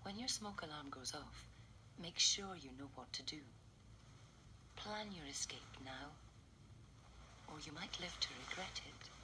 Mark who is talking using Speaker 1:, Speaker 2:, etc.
Speaker 1: When your smoke alarm goes off, make sure you know what to do. Plan your escape now, or you might live to regret it.